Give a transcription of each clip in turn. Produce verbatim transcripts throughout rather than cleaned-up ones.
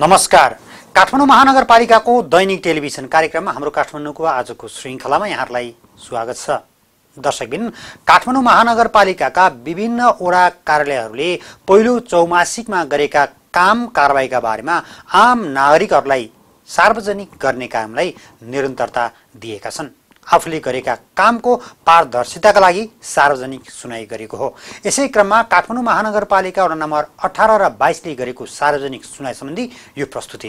नमस्कार। काठमाडौँ महानगरपालिकाको दैनिक टेलिभिजन कार्यक्रममा हाम्रो काठमाडौँको आजको श्रृङ्खलामा यहाँहरूलाई स्वागत छ। दर्शकबिन, काठमाडौँ महानगरपालिकाका विभिन्न वडा कार्यालयहरूले पहिलो चौमासिकमा गरेका काम कारबाहीका बारेमा आम नागरिकहरूलाई सार्वजनिक गर्ने कामलाई निरन्तरता दिएका छन्। आफूले गरेका कामको पारदर्शिताका लागि सार्वजनिक सुनाइ गरेको हो। यसै क्रममा काठमाडौँ महानगरपालिका वडा नम्बर अठार र बाइसले गरेको सार्वजनिक सुनाइ सम्बन्धी यो प्रस्तुति।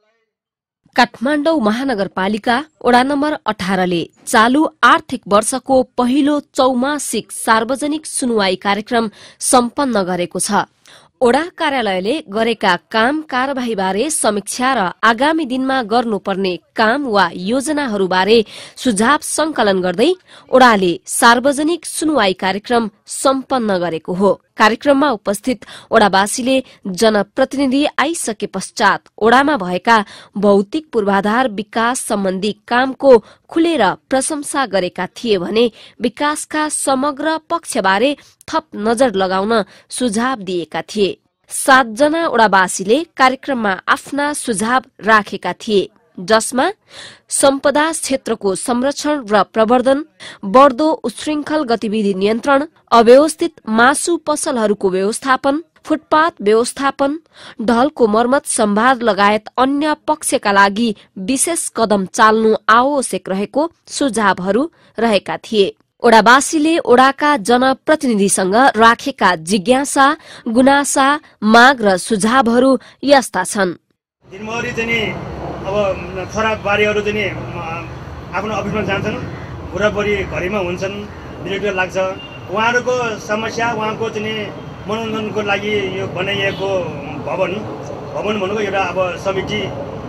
काठमाडौँ महानगरपालिका वडा नम्बर अठारले चालू आर्थिक वर्षको पहिलो चौमासिक सार्वजनिक सुनवाई कार्यक्रम सम्पन्न गरेको छ। वडा कार्यालयले गरेका काम कारबाहीबारे समीक्षा र आगामी दिनमा गर्नुपर्ने काम वा योजनाहरूबारे सुझाव संकलन गर्दै वडाले सार्वजनिक सुनवाई कार्यक्रम सम्पन्न गरेको हो। कार्यक्रममा उपस्थित वडावासीले जनप्रतिनिधि आइसके पश्चात वडामा भएका भौतिक पूर्वाधार विकास सम्बन्धी कामको खुलेर प्रशंसा गरेका थिए भने विकासका समग्र पक्षबारे थप नजर लगाउन सुझाव दिएका थिए। सातजना वडावासीले कार्यक्रममा आफ्ना सुझाव राखेका थिए, जसमा सम्पदा क्षेत्रको संरक्षण र प्रवर्धन, बढ्दो उच्छृङ्खल गतिविधि नियन्त्रण, अव्यवस्थित मासु पसलहरूको व्यवस्थापन, फुटपाथ व्यवस्थापन, ढलको मर्मत सम्भार लगायत अन्य पक्षका लागि विशेष कदम चाल्नु आवश्यक रहेको सुझावहरू रहेका थिए। वडावासीले वडाका जनप्रतिनिधिसँग राखेका जिज्ञासा, गुनासा, माग र सुझावहरू यस्ता छन्। दिनभरि चाहिँ अब खराब बारीहरू चाहिँ आफ्नो अफिसमा जान्छन्, बुढाबुढी घरैमा हुन्छन्, बिरेक्टर लाग्छ। उहाँहरूको समस्या, उहाँको चाहिँ मनोरञ्जनको लागि यो बनाइएको भवन भवन भनेको एउटा अब समिति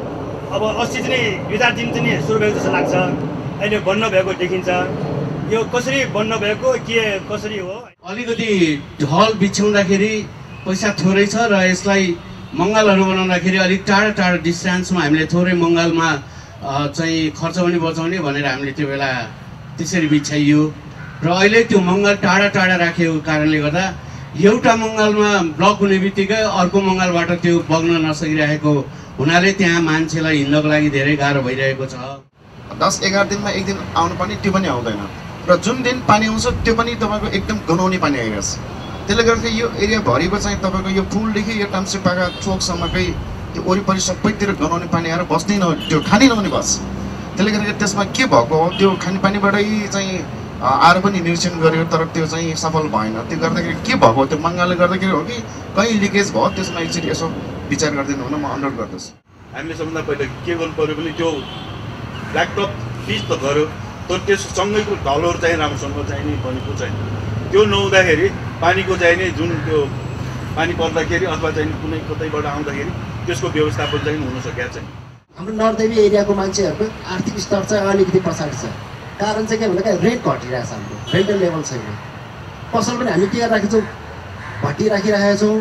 अब अस्ति चाहिँ विचार दिन चाहिँ सुरु भएको जस्तो लाग्छ। अहिले बन्न भएको देखिन्छ। यो कसरी बन्न भएको, के कसरी हो? अलिकति ढल बिछ्याउँदाखेरि पैसा थोरै छ र यसलाई मङ्गलहरू बनाउँदाखेरि अलिक टाढा टाढा डिस्टेन्समा हामीले थोरै मङ्गलमा चाहिँ खर्च पनि बचाउने भनेर हामीले त्यो बेला त्यसरी बिछ्याइयो र अहिले त्यो मङ्गल टाढा टाढा राखेको कारणले गर्दा एउटा मङ्गलमा ब्लक हुने बित्तिकै अर्को मङ्गलबाट त्यो बग्न नसकिरहेको हुनाले त्यहाँ मान्छेलाई हिँड्नको लागि धेरै गाह्रो भइरहेको छ। दस एघार दिनमा एक दिन आउनु पर्ने त्यो पनि आउँदैन र जुन दिन पानी आउँछ त्यो पनि तपाईँको एकदम गनाउने पानी आइरहेछ। त्यसले गर्दा यो एरियाभरिको चाहिँ तपाईँको यो पुलदेखि यो टाम्सेपाका चोकसम्मकै त्यो वरिपरि सबैतिर गनाउने पानी आएर बस्नै न त्यो खानै नहुने बस। त्यसले गर्दा त्यसमा के भएको हो, त्यो खानेपानीबाटै चाहिँ आएर पनि निरीक्षण गर्यो तर त्यो चाहिँ सफल भएन। त्यो गर्दाखेरि के भएको, त्यो मङ्गलले गर्दाखेरि हो कि कहीँ लिकेज भयो, त्यसमा एकचोटि यसो विचार गरिदिनु हुन म अनुरोध गर्दछु। हामीले सबभन्दा पहिला के गर्नु पर्यो भने त्यो ब्ल्याकटप पिच त गऱ्यो तर त्यससँगैको ढलहरू चाहिँ राम्रोसँग चाहिने भनेको चाहिँ त्यो नहुँदाखेरि पानीको चाहिने जुन त्यो पानी पर्दाखेरि अथवा चाहिँ कुनै कतैबाट आउँदाखेरि त्यसको व्यवस्थापन चाहिँ हुन सकेको छैन। हाम्रो नर्देवी एरियाको मान्छेहरूको आर्थिक स्तर चाहिँ अलिकति पछाडि छ। कारण चाहिँ के भन्दा रेट घटिरहेको छ, हाम्रो रेन्टल लेभल छैन। पसल पनि हामी के गरिराखेको छौँ, भट्टी राखिराखेका छौँ,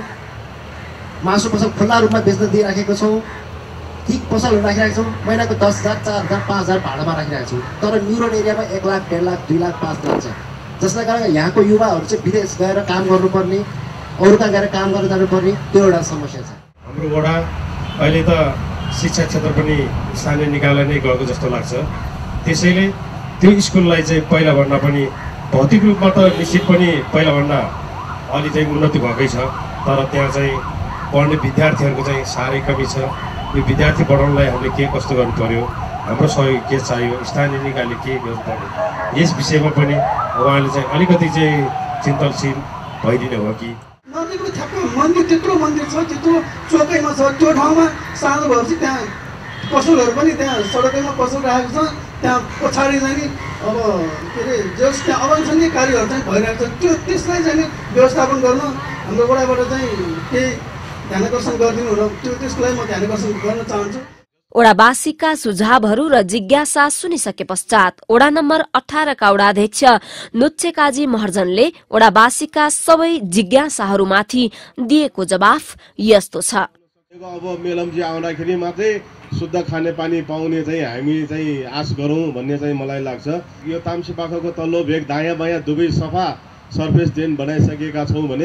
मासु पसल खुल्ला रूपमा बेच्न दिइराखेको छौँ, ठिक पसलहरू राखिरहेको छौँ। महिनाको दस हजार चार हजार पाँच हजार भाडामा राखिरहेको छौँ। तर न्यु रोड एरियामा एक लाख डेढ लाख दुई लाख पाँच लाख छ, जसले कारण यहाँको युवाहरू चाहिँ विदेश गएर काम गर्नुपर्ने, अरू कहाँ गएर काम गर्न जानुपर्ने, त्यो एउटा समस्या छ। हाम्रो वडा अहिले त शिक्षा क्षेत्र पनि स्थानीय निकायलाई नै गएको जस्तो लाग्छ। त्यसैले त्यो स्कुललाई चाहिँ पहिलाभन्दा पनि भौतिक रूपमा त निश्चित पनि पहिलाभन्दा अलि चाहिँ उन्नति भएकै छ, तर त्यहाँ चाहिँ पढ्ने विद्यार्थीहरूको चाहिँ साह्रै कमी छ। यो विद्यार्थी बढाउनलाई हामीले के कस्तो गर्नु पर्यो, हाम्रो सहयोग के चाहियो, स्थानीय निकायले के गर्नु पर्यो, यस विषयमा पनि उहाँले चाहिँ अलिकति चाहिँ चिन्तनशील भइदिने हो कि नदीको ठ्याक्क मन्दिर त्यत्रो मन्दिर छ, त्यत्रो चोकैमा छ, त्यो ठाउँमा सानो भएपछि त्यहाँ पसलहरू पनि त्यहाँ सडकैमा पसल राखेको छ। त्यहाँ पछाडि चाहिँ अब के अरे जस त्यहाँ अवाञ्छनीय कार्यहरू चाहिँ भइरहेको छ। त्यो त्यसलाई चाहिँ व्यवस्थापन गर्न हाम्रो वडाबाट चाहिँ केही ध्यानाकर्षण गरिदिनु र त्यो त्यसको लागि म ध्यानाकर्षण गर्न चाहन्छु। वडावासीका सुझावहरू र जिज्ञासा सुनिसके पश्चात वडा नम्बर अठारका वडाध्यक्ष नुच्छे काजी महर्जनले वडावासीका सबै जिज्ञासाहरूमाथि दिएको जवाफ यस्तो छ। अब मेलम्ची आउँदाखेरि मात्रै शुद्ध खाने पानी पाउने चाहिँ हामी चाहिँ आश गरौँ भन्ने चाहिँ मलाई लाग्छ। यो तामसेपाखाको तल्लो भेग दायाँ बायाँ दुवै सफा सर्फेस ड्रेन बनाइसकेका छौँ भने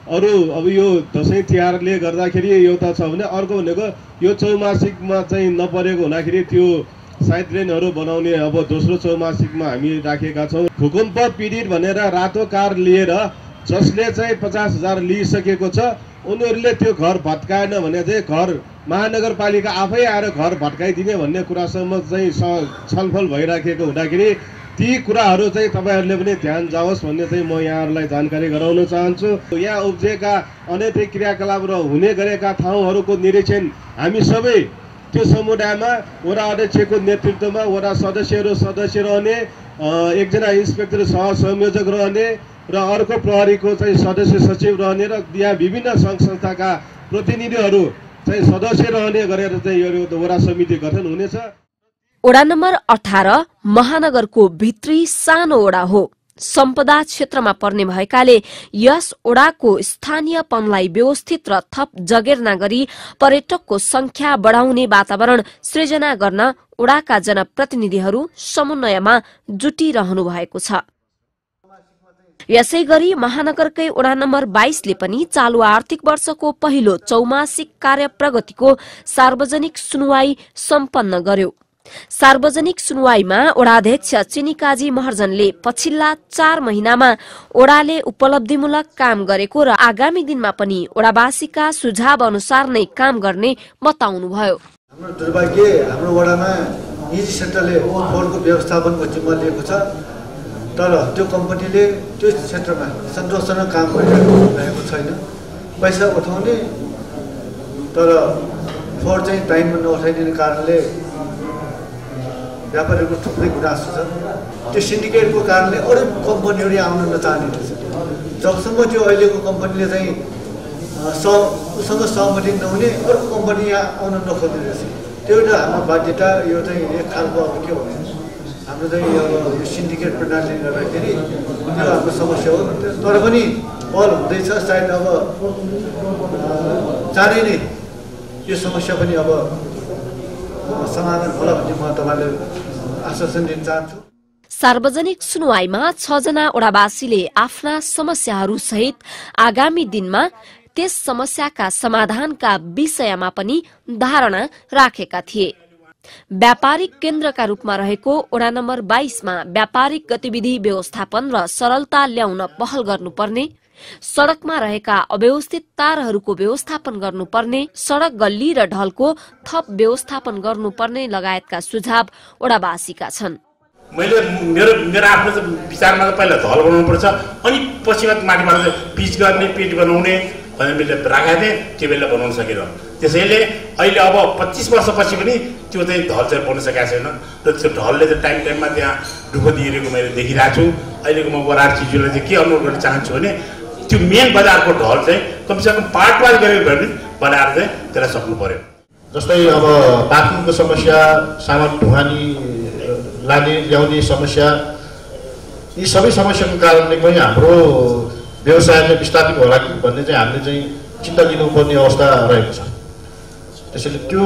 अरू अब यो दसैँ तिहारले गर्दाखेरि एउटा छ भने अर्को भनेको यो चौमासिकमा चाहिँ नपरेको हुँदाखेरि त्यो साइड लेनहरू बनाउने अब दोस्रो चौमासिकमा हामी राखेका छौँ। भूकम्प पीडित भनेर रातो कार लिएर जसले चाहिँ पचास हजार लिइसकेको छ उनीहरूले त्यो घर भत्काएन भने चाहिँ घर महानगरपालिका आफै आएर घर भत्काइदिने भन्ने कुरासम्म चाहिँ छलफल भइराखेको हुँदाखेरि ती कुराहरू चाहिँ तपाईँहरूले पनि ध्यान जाओस् भन्ने चाहिँ म यहाँहरूलाई जानकारी गराउन चाहन्छु। यहाँ उब्जेका अनैतिक क्रियाकलाप र हुने गरेका ठाउँहरूको निरीक्षण हामी सबै त्यो समुदायमा वडा अध्यक्षको नेतृत्वमा वडा सदस्यहरू सदस्य रहने, एकजना इन्सपेक्टर सह संयोजक रहने र अर्को प्रहरीको चाहिँ सदस्य सचिव रहने र यहाँ विभिन्न सङ्घ संस्थाका प्रतिनिधिहरू चाहिँ सदस्य रहने गरेर चाहिँ यो वडा समिति गठन हुनेछ। वडा नम्बर अठार महानगरको भित्री सानो वडा हो। सम्पदा क्षेत्रमा पर्ने भएकाले यस वडाको स्थानीयपनलाई व्यवस्थित र थप जगेर्ना गरी पर्यटकको संख्या बढाउने वातावरण सृजना गर्न वडाका जनप्रतिनिधिहरू समन्वयमा जुटिरहनु भएको छ। यसै गरी महानगरकै वडा नम्बर बाइसले पनि चालू आर्थिक वर्षको पहिलो चौमासिक कार्य प्रगतिको सार्वजनिक सुनवाई सम्पन्न गर्यो। सार्वजनिक सुनवाईमा वडाध्यक्ष चिनिकाजी महर्जनले पछिल्ला चार महिनामा वडाले उपलब्धिमूलक काम गरेको र आगामी दिनमा पनि वडावासीका सुझाव अनुसार नै काम गर्ने बताउनुभयो। हाम्रो दुर्भाग्य हाम्रो वडामा निजी क्षेत्रले फोहोरको व्यवस्थापनको जिम्मा लिएको छ, तर त्यो कम्पनीले त्यो क्षेत्रमा सन्तोषजनक काम गरिरहेको छैन। पैसा उठाउने तर फोहोर चाहिँ टाइममा नउठाइदिने कारणले व्यापारीहरूको थुप्रै गुनासो छ। त्यो सिन्डिकेटको कारणले अरू कम्पनीहरू आउन नचाहने रहेछ। जबसम्म त्यो अहिलेको कम्पनीले चाहिँ उसँग सहमति नहुने अर्को कम्पनी यहाँ आउन नखोज्ने रहेछ। त्यो एउटा हाम्रो बाध्यता, यो चाहिँ एक खालको अब के भन्नु हाम्रो चाहिँ यो सिन्डिकेट प्रणालीले गर्दाखेरि त्यो हाम्रो समस्या हो। तर पनि पहल हुँदैछ, सायद अब चाँडै नै यो समस्या पनि अब समाधान होला भन्ने म तपाईँले आश्वासन दिन चाहन्छु। सार्वजनिक सुनवाईमा छ जना वडावासीले आफ्ना समस्याहरू सहित आगामी दिनमा त्यस समस्याका समाधानका विषयमा पनि धारणा राखेका थिए। व्यापारिक केन्द्रका रूपमा रहेको वडा नम्बर बाइसमा व्यापारिक गतिविधि व्यवस्थापन र सरलता ल्याउन पहल गर्नुपर्ने, सड़कमा रहेका अव्यवस्थित तारहरूको व्यवस्थापन गर्नुपर्ने, सड़क गल्ली र ढलको थप व्यवस्थापन गर्नुपर्ने लगायतका सुझाव वडावासीका छन्। मैले मेरो मेरो आफ्नो विचारमा त पहिला ढल बनाउनु पर्छ, अनि पछिबाट माथिबाट पिच गर्ने पिच बनाउने भनेर मैले राखेको थिएँ, त्यो बेला बनाउन सकेन। त्यसैले अहिले अब पच्चिस वर्षपछि पनि त्यो चाहिँ ढल चाहिँ बन्न सकेको छैन र त्यो ढलले चाहिँ टाइम टाइममा त्यहाँ दुःख दिइरहेको मैले देखिरहेको छु। अहिलेको म वडा चिजुलाई चाहिँ के अनुरोध गर्न चाहन्छु भने त्यो मेन बजारको ढल चाहिँ कमसेकम पार्ट वाइज गरेको भए पनि बनाएर चाहिँ त्यसलाई सक्नु पर्यो। जस्तै अब पार्किङको समस्या, सामान ढुवानी लाने ल्याउने समस्या, यी सबै समस्याको कारणले पनि हाम्रो व्यवसायले विस्थापित होला कि भन्ने चाहिँ हामीले चाहिँ चिन्ता लिनुपर्ने अवस्था रहेको छ। त्यसैले त्यो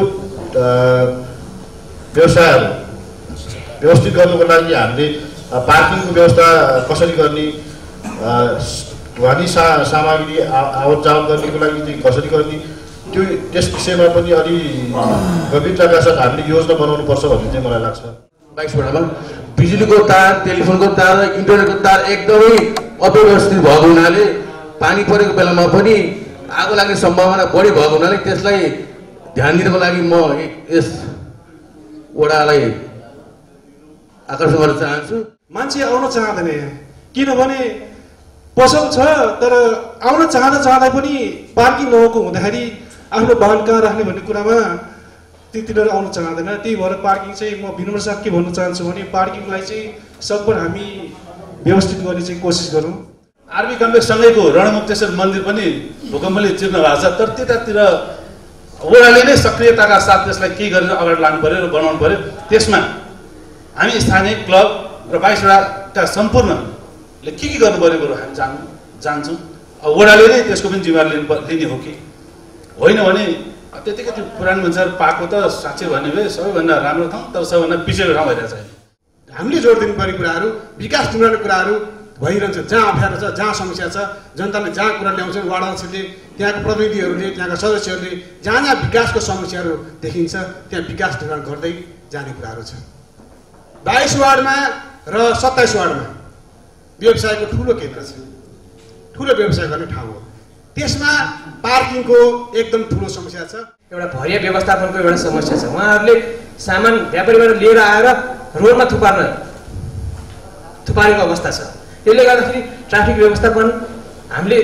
व्यवसायहरू व्यवस्थित गर्नुको लागि हामीले पार्किङको व्यवस्था कसरी गर्ने, ढुवानी सा सामग्री आवत जावत गर्नेको लागि चाहिँ कसरी गर्ने, त्यो त्यस विषयमा पनि अलि गम्भीरताका साथ हामीले योजना बनाउनु पर्छ भन्ने चाहिँ मलाई लाग्छ। बाइस वडामा बिजुलीको तार, टेलिफोनको तार र इन्टरनेटको तार एकदमै अव्यवस्थित भएको हुनाले पानी परेको बेलामा पनि आगो लाग्ने सम्भावना बढी भएको हुनाले त्यसलाई ध्यान दिनको लागि म यस वडालाई आकर्षण गर्न चाहन्छु। मान्छे आउन चाहँदैन यहाँ, किनभने पसल छ तर आउन चाहँदा चाहँदा पनि पार्किङ नभएको हुँदाखेरि आफ्नो वाहन कहाँ राख्ने भन्ने कुरामा ती तिनीहरू आउन चाहँदैन। त्यही भएर पार्किङ चाहिँ म विनम्र साथ के भन्न चाहन्छु भने पार्किङलाई चाहिँ सकभर हामी व्यवस्थित गर्ने चाहिँ कोसिस गरौँ। आरबी कम्प्लेक्ससँगैको रणमुक्तेश्वर मन्दिर पनि भूकम्पले चिर्न भएको छ, तर त्यतातिर वडाले नै सक्रियताका साथ त्यसलाई केही गरेर अगाडि लानु पर्यो र बनाउनु पर्यो। त्यसमा हामी स्थानीय क्लब र बाइसवटाका सम्पूर्णले के के गर्नु पर्यो बरु हामी जान जान्छौँ। अब वडाले नै त्यसको पनि जिम्मेवारी लिनु लिने हो कि होइन भने त्यतिकै त्यो पुरानो मान्छेहरू पाएको त साँच्चै भन्ने भए सबैभन्दा राम्रो ठाउँ, तर सबैभन्दा पिछेको ठाउँ भइरहेको छ। हामीले जोड दिनुपर्ने कुराहरू, विकास दिनुपर्ने कुराहरू भइरहन्छ। जहाँ अप्ठ्यारो छ, जहाँ समस्या छ, जनताले जहाँ कुरा ल्याउँछन्, वार्ड अध्यक्षले, त्यहाँको प्रतिनिधिहरूले, त्यहाँका सदस्यहरूले जहाँ जहाँ विकासको समस्याहरू देखिन्छ त्यहाँ विकास निर्माण गर्दै जाने कुराहरू छ। बाइस वार्डमा र सत्ताइस वार्डमा व्यवसायको ठुलो केन्द्र छ, ठुलो व्यवसाय गर्ने ठाउँ हो। त्यसमा पार्किङको एकदम ठुलो समस्या छ। एउटा भरिया व्यवस्थापनको एउटा समस्या छ। उहाँहरूले सामान व्यापारीबाट लिएर आएर रोडमा थुपार्न थुपारेको अवस्था छ। त्यसले गर्दाखेरि ट्राफिक व्यवस्थापन हामीले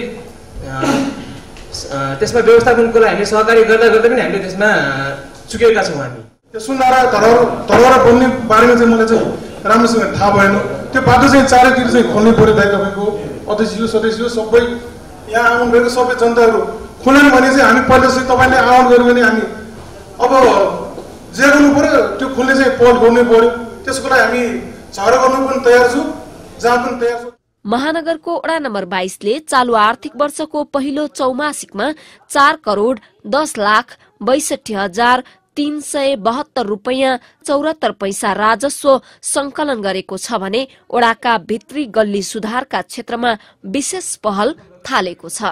त्यसमा व्यवस्थापनको लागि हामीले सहकारी गर्दा गर्दा पनि हामीले त्यसमा चुकेका छौँ। हामी त्यो सुन्दारा धरोहर धरोहर बन्ने बारेमा चाहिँ मलाई चाहिँ राम्रोसँग थाहा भएन। त्यो बाटो चाहिँ चारैतिर चाहिँ खोल्नु पऱ्यो दाइ, तपाईँको अध्यक्ष सदस्य सबै यहाँ आउनुभएको सबै जनताहरू खोलेन भने चाहिँ हामी पहिला चाहिँ तपाईँले आह्वान गर्यो भने हामी अब जे गर्नु पऱ्यो त्यो खोल्ने चाहिँ पहल गर्नै पऱ्यो। त्यसको लागि हामी झगडा गर्नु पनि तयार छौँ, जहाँ पनि तयार छौँ। महानगरको वडा नम्बर बाइसले चालु आर्थिक वर्षको पहिलो चौमासिकमा चार करोड़ दस लाख बैसठी हजार तीन सय बहत्तर रूपियाँ चौरात्तर पैसा राजस्व संकलन गरेको छ भने वडाका भित्री गल्ली सुधारका क्षेत्रमा विशेष पहल थालेको छ।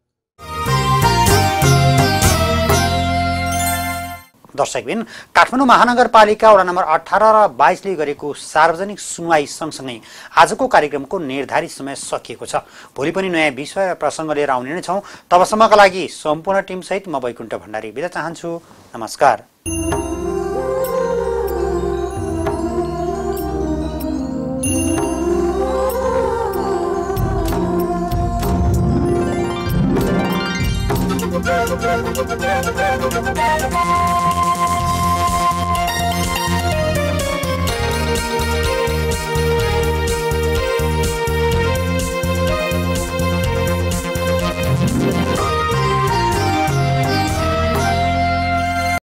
दर्शकबिन, काठमाडौँ महानगरपालिका वडा नम्बर अठार र बाइसले गरेको सार्वजनिक सुनवाई सँगसँगै आजको कार्यक्रमको निर्धारित समय सकिएको छ। भोलि पनि नयाँ विषय र प्रसङ्ग लिएर आउने नै छौँ। तबसम्मका लागि सम्पूर्ण टिमसहित म वैकुण्ठ भण्डारी बिदा चाहन्छु। नमस्कार। We'll be right back.